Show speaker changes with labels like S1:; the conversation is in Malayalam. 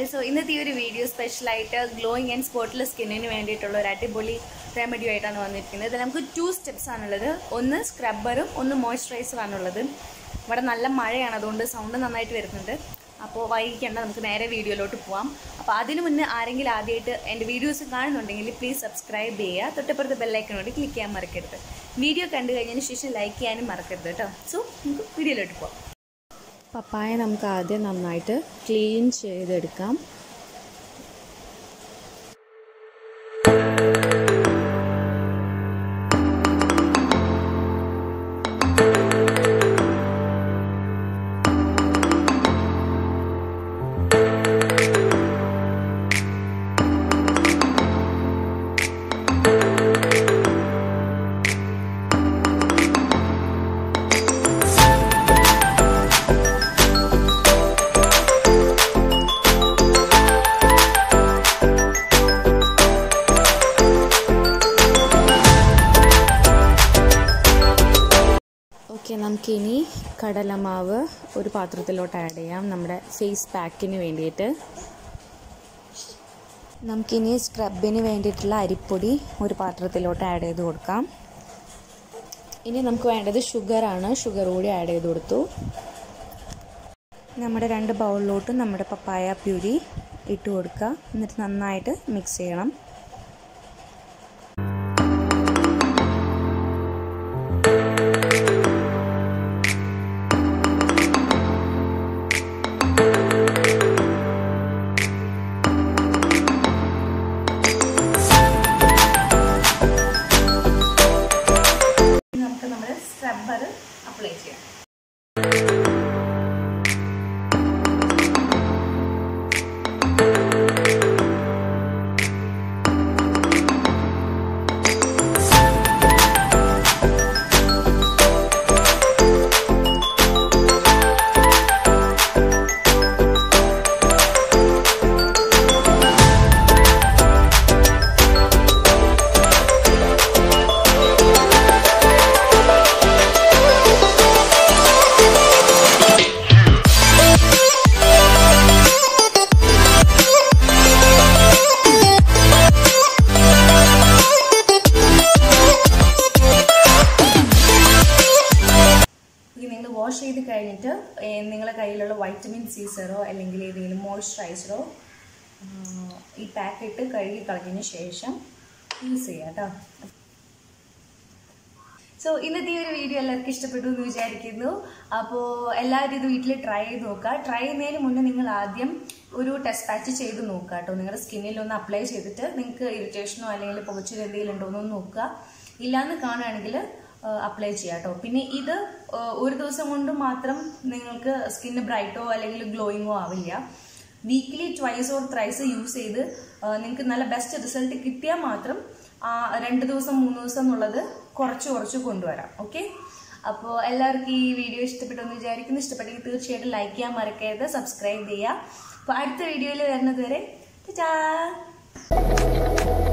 S1: So ഇന്നത്തെ ഈ ഒരു വീഡിയോ സ്പെഷ്യലായിട്ട് ഗ്ലോയിങ് ആൻഡ് സ്പോട്ട്ലെസ് സ്കിന്നിന് വേണ്ടിയിട്ടുള്ള ഒരു അടിപൊളി റെമഡി ആയിട്ടാണ് വന്നിരിക്കുന്നത്. ഇതിൽ നമുക്ക് 2 സ്റ്റെപ്സ് ആണുള്ളത്. ഒന്ന് സ്ക്രബ്ബറും ഒന്ന് മോയ്സ്ചറൈസർ ആണുള്ളത്. ഇവിടെ നല്ല മഴയാണ്, അതുകൊണ്ട് സൗണ്ട് നന്നായിട്ട് വരുന്നുണ്ട്. അപ്പോൾ വൈകിക്കേണ്ട, നമുക്ക് നേരെ വീഡിയോയിലോട്ട് പോവാം. അപ്പോൾ അതിന് മുന്നേ ആരെങ്കിലും ആദ്യമായിട്ട് എൻ്റെ വീഡിയോസ് കാണുന്നുണ്ടെങ്കിൽ പ്ലീസ് സബ്സ്ക്രൈബ് ചെയ്യുക. തൊട്ടപ്പുറത്ത് ബെല്ലൈക്കനോട് ക്ലിക്ക് ചെയ്യാൻ മറക്കരുത്. വീഡിയോ കണ്ടു കഴിഞ്ഞതിന് ശേഷം ലൈക്ക് ചെയ്യാനും മറക്കരുത് കേട്ടോ. സോ നമുക്ക് വീഡിയോയിലോട്ട് പോവാം. പപ്പായ നമുക്ക് ആദ്യം നന്നായിട്ട് ക്ലീൻ ചെയ്തെടുക്കാം. നമുക്കിനി കടലമാവ് ഒരു പാത്രത്തിലോട്ട് ആഡ് ചെയ്യാം, നമ്മുടെ ഫേസ് പാക്കിന് വേണ്ടിയിട്ട്. നമുക്കിനി സ്ക്രബിന് വേണ്ടിയിട്ടുള്ള അരിപ്പൊടി ഒരു പാത്രത്തിലോട്ട് ആഡ് ചെയ്ത് കൊടുക്കാം. ഇനി നമുക്ക് വേണ്ടത് ഷുഗറാണ്. ഷുഗർ കൂടി ആഡ് ചെയ്ത് കൊടുത്തു. നമ്മുടെ 2 ബൗളിലോട്ട് നമ്മുടെ പപ്പായ പ്യൂരി ഇട്ട് കൊടുക്കുക. എന്നിട്ട് നന്നായിട്ട് മിക്സ് ചെയ്യണം. സ്ക്രബ്ബർ അപ്ലൈ ചെയ്യാം. വാഷ് ചെയ്ത് കഴിഞ്ഞിട്ട് നിങ്ങളുടെ കയ്യിലുള്ള വൈറ്റമിൻ സി സെറോ അല്ലെങ്കിൽ ഏതെങ്കിലും മോയ്സ്ചറൈസറോ ഈ പാക്കറ്റ് കഴുകി കളഞ്ഞതിന് ശേഷം യൂസ് ചെയ്യാം കേട്ടോ. സോ ഇന്നത്തെ ഈ ഒരു വീഡിയോ എല്ലാവർക്കും ഇഷ്ടപ്പെട്ടു എന്ന് വിചാരിക്കുന്നു. അപ്പോൾ എല്ലാവരും ഇത് വീട്ടിൽ ട്രൈ ചെയ്ത് നോക്കുക. ട്രൈ ചെയ്യുന്നതിന് മുന്നേ നിങ്ങൾ ആദ്യം ഒരു ടെസ്റ്റ് പാച്ച് ചെയ്ത് നോക്കുക കേട്ടോ. നിങ്ങളുടെ സ്കിന്നിൽ ഒന്ന് അപ്ലൈ ചെയ്തിട്ട് നിങ്ങൾക്ക് ഇറിറ്റേഷനോ അല്ലെങ്കിൽ പുകച്ചിൽ എന്തെങ്കിലും ഉണ്ടോ എന്നൊന്ന് നോക്കുക. ഇല്ലാന്ന് കാണുകയാണെങ്കിൽ അപ്ലൈ ചെയ്യാം കേട്ടോ. പിന്നെ ഇത് ഒരു ദിവസം കൊണ്ട് മാത്രം നിങ്ങൾക്ക് സ്കിന്ന് ബ്രൈറ്റോ അല്ലെങ്കിൽ ഗ്ലോയിങ്ങോ ആവില്ല. Weekly twice or thrice use ചെയ്ത് നിങ്ങൾക്ക് നല്ല ബെസ്റ്റ് റിസൾട്ട് കിട്ടിയാൽ മാത്രം 2 ദിവസം 3 ദിവസം എന്നുള്ളത് കുറച്ച് കൊണ്ടുവരാം. ഓക്കെ, അപ്പോൾ എല്ലാവർക്കും ഈ വീഡിയോ ഇഷ്ടപ്പെട്ടെന്ന് വിചാരിക്കുന്നു. ഇഷ്ടപ്പെട്ടെങ്കിൽ തീർച്ചയായിട്ടും ലൈക്ക് ചെയ്യാൻ മറക്കരുത്, സബ്സ്ക്രൈബ് ചെയ്യുക. അപ്പോൾ അടുത്ത വീഡിയോയിൽ വരുന്നത് വരെ ടാറ്റാ.